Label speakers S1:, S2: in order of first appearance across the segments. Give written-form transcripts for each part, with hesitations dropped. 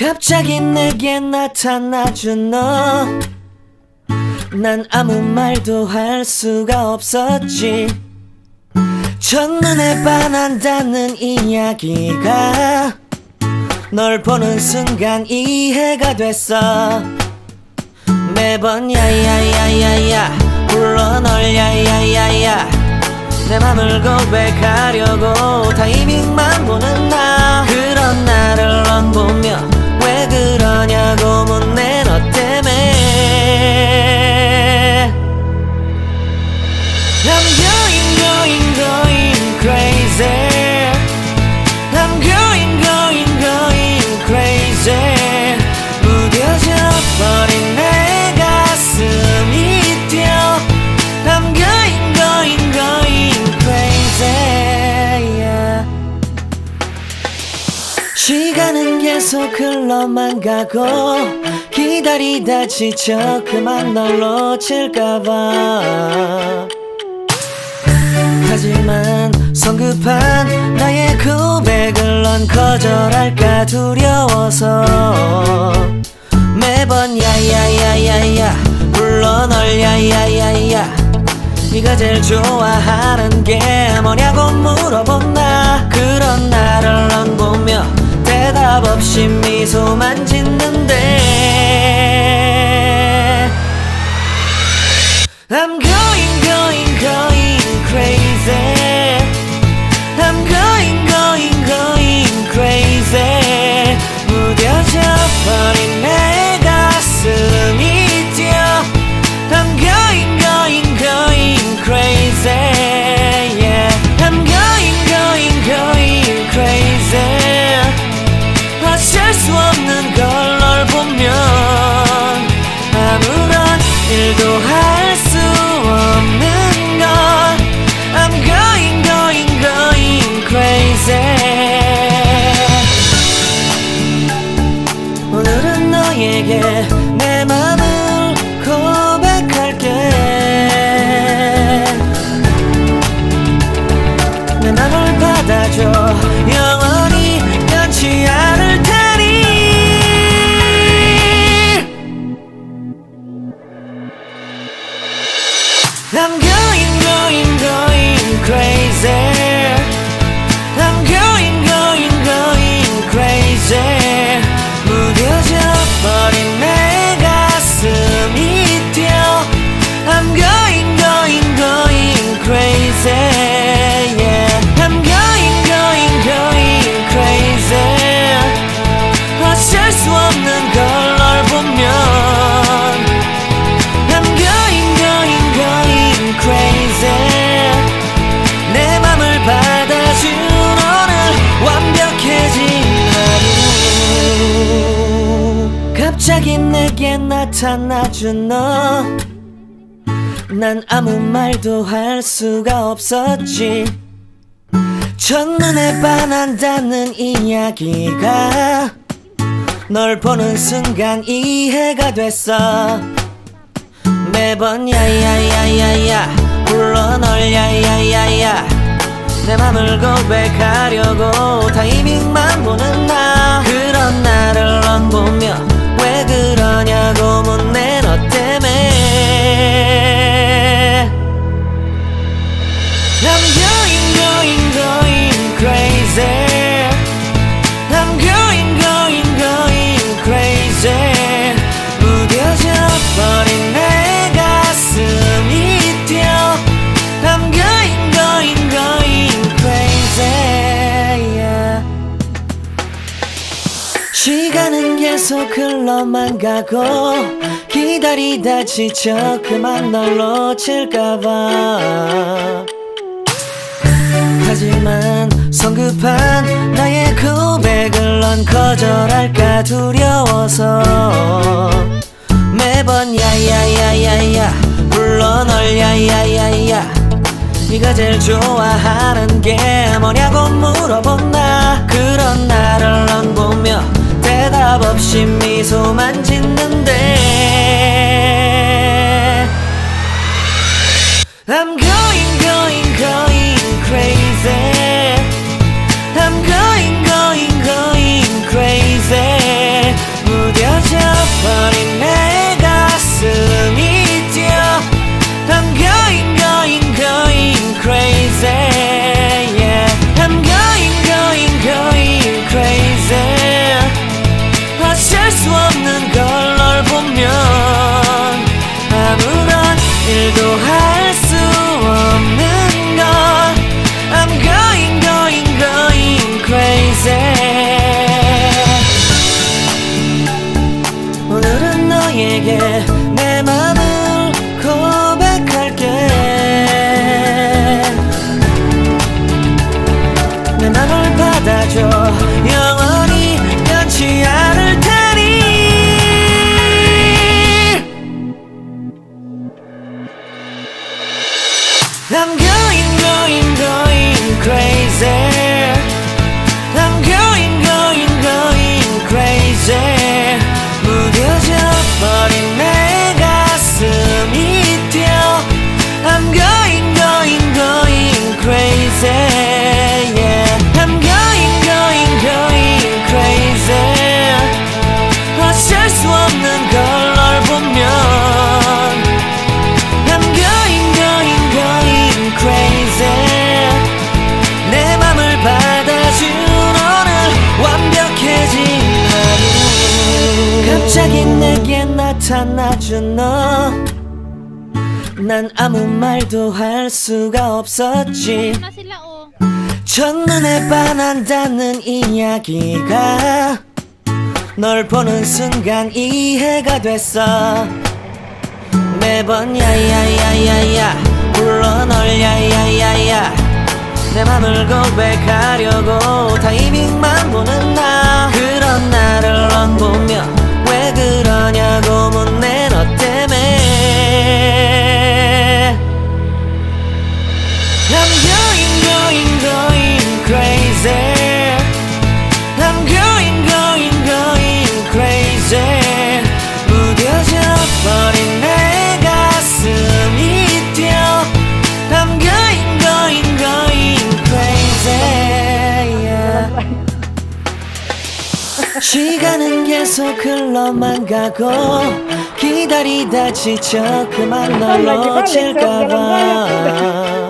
S1: 갑자기 내게 나타나준 너, 난 아무 말도 할 수가 없었지. 첫눈에 반한다는 이야기가 널 보는 순간 이해가 됐어. 매번 야야야야야 불러 널 야야야야, 내 맘을 고백하려고 타이밍만 보는 나. 그런 나를 넌 보며 왜 그러냐고 묻네. 너 때문에 I'm going crazy. I'm going crazy. 무뎌져 버린 내 가슴이 뛰어. I'm going crazy, yeah. 시간은 계속 흘러만 가고 기다리다 지쳐 그만 널 놓칠까봐. 하지만 성급한 나의 고백을 넌 거절할까 두려워서 매번 야야야야야 불러 널 야야야야. 네가 제일 좋아하는 게 뭐냐고 물어본 나. 그런 나를 넌 보며 대답 없이 미소만 짓는데 I'm going crazy. I'm going crazy. 무뎌져 버린 내 가슴이 뛰어. I'm going crazy, yeah. I'm going crazy. 어쩔 수 없는 걸 널 보면 아무런 일도 할 수 없는 걸. I'm going crazy. 오늘은 너에게 내 맘을 고백할게. 내 맘을 받아줘. 영원히 변치 않을 테니. I'm going crazy. I'm going crazy. 무뎌져 버린 내 가슴이 뛰어. I'm going crazy, yeah. I'm going crazy. 어쩔 수 없는 걸 널 보면 I'm going crazy. 내 맘을 받아준 오늘 완벽해진 하루. 갑자기 내게 나타나준 너, 난 아무 말도 할 수가 없었지. 첫눈에 반한다는 이야기가 널 보는 순간 이해가 됐어. 매번 야야야야야 불러 널 야야야야, 내 맘을 고백하려고 타이밍만 보는 나. 그런 나를 넌 보며 왜 그러냐고 묻네. 너 때문에 I'm going crazy. I'm going crazy. 무뎌져 버린 내 가슴이 뛰어. I'm going crazy, yeah. 시간은 계속 흘러만 가고 기다리다 지쳐 그만 널 놓칠까봐. 하지만 성급한 나의 고백을 넌 거절할까 두려워서 매번 야야야야야 불러 널 야야야야. 네가 제일 좋아하는 게 뭐냐고 물어본 나. 그런 나를 넌 보며 대답 없이 미소만 짓는데 I'm going crazy. I'm going crazy. 일도 할 수 없는 걸 I'm going going going crazy. 오늘은 너에게 내 맘을 고백할게. 내 맘을 받아줘. 영원히 변치 않을 테니. I'm going going going crazy. I'm going going going crazy. 무뎌져 버린 내 가슴이 뛰어. I'm going going going crazy. Yeah. I'm going going going crazy. 어쩔 수 없는 걸 널 보면 I'm going going going crazy. 내 맘을 받아준 오늘 완벽해진 하루. 갑자기 내게 나타나준 너. 난 아무 말도 할 수가 없었지. 첫눈에 반한다는 이야기가 널 보는 순간 이해가 됐어. 매번 야야야야야 불러 널 야야야야. 내 맘을 고백하려고 타이밍만 보는 나. 그런 나를 넌 보며 왜 그러냐고 묻네. 너 때문에 I'm going going going crazy. I'm going going going crazy. 무뎌져 버린 내 가슴이 뛰어. I'm going going going crazy. Yeah. 시간은 계속 흘러만 가고 기다리다 지쳐 그만 널 놓칠까봐.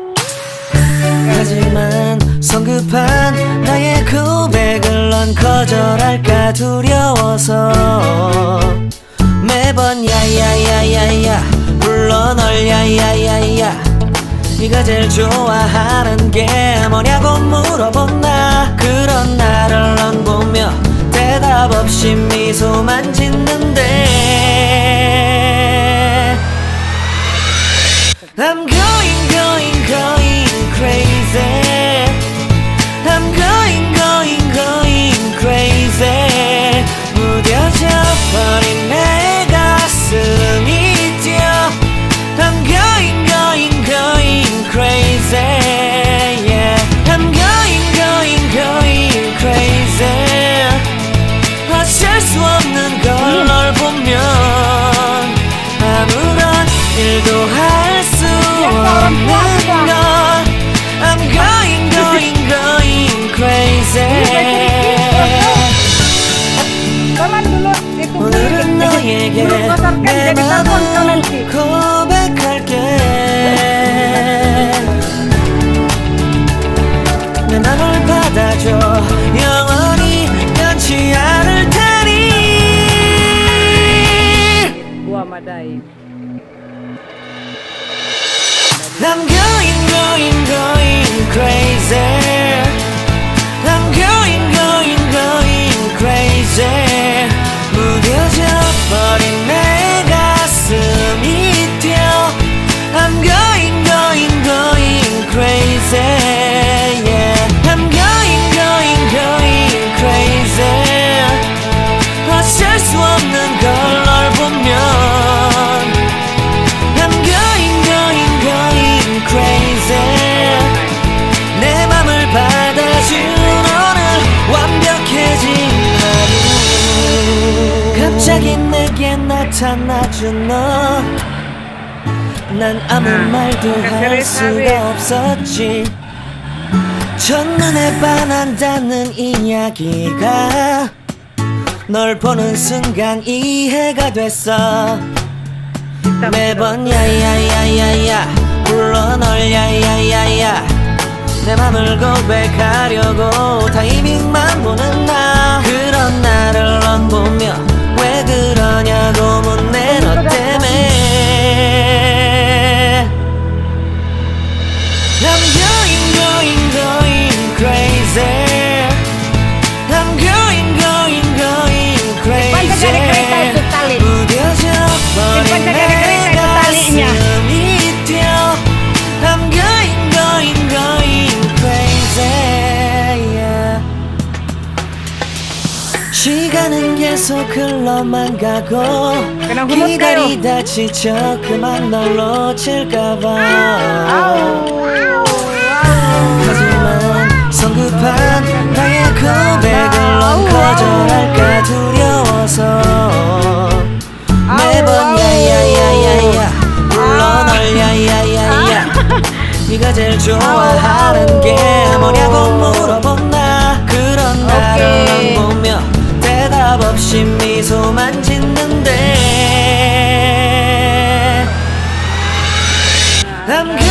S1: 하지만 성급한 나의 고백을 넌 거절할까 두려워서 매번 야야야야야 불러 널 야야야야. 네가 제일 좋아하는 게 뭐냐고 물어본 나. 그런 나를 넌 보며 대답 없이 미소만 짓는데 I'm going going going crazy. I'm going going going crazy. 무뎌져 버린 내 가슴이 뛰어. I'm going going going crazy. Yeah. I'm going going going crazy. 어쩔 수 없는 걸 널 보면 아무런 일도 할 수 없는 걸 I'm going going going crazy. 오늘은 너에게 내 맘을 고백할게. 내 맘을 받아줘. 영원히 변치 않을 테니. I'm going going going crazy. I'm going going going crazy. 무뎌져 버린 내 가슴이 뛰어. I'm going going going crazy. Yeah. I'm going going going crazy. 어쩔 수 없는 걸 널 보면 I'm going going going crazy. 내 맘을 받아준 오늘 완벽해진 하루. 갑자기 내게 나타나준 너. 난 아무 말도 할 수가 없었지. 첫눈에 반한다는 이야기가 널 보는 순간 이해가 됐어. 매번 야야야야야 불러 널 야야야야. 내 맘을 고백하려고 타이밍만 보는 나. 그런 나를 넌 보며 왜 그러냐고 묻네. 너 때문에 계속 흘러만 가고 기다리다 지쳐 그만 널 놓칠까봐 하지만 성급한 나의 고백을 넌 거절할까 두려워서 매번 야야야야야 불러 널 야야야야 네가 제일 좋아하는 게 뭐냐고 물어본다. 그런 나를 보며 대답 없이 미소만 짓는데 I'm